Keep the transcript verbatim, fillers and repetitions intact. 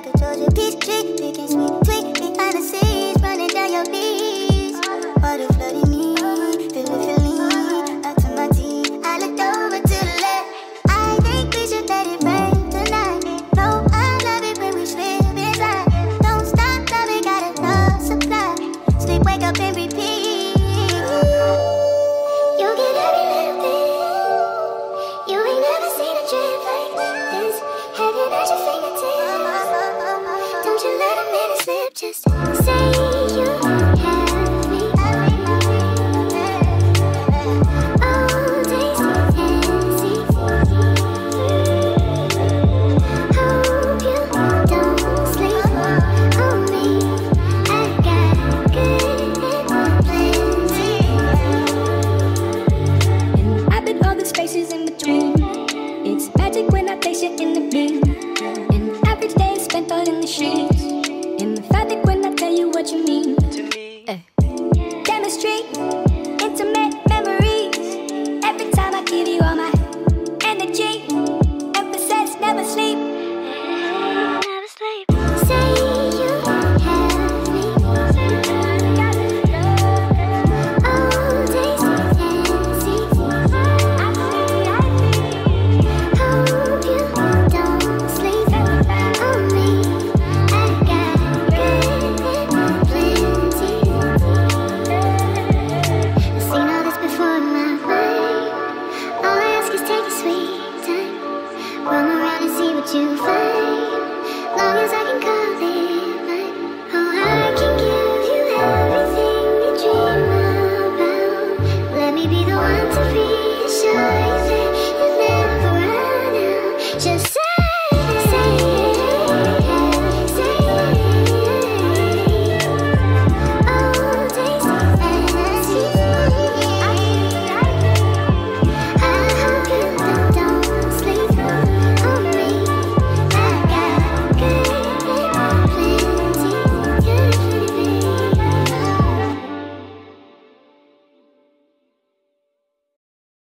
like a Georgia peach tree, picking sweet tweet behind the scenes, running down your knees. Water flooding me, feeling, feeling up to my teeth. I looked over to the left. I think we should let it rain tonight. No, I love it when we slip inside. Don't stop, love it, got enough supply. Sleep, wake up and repeat.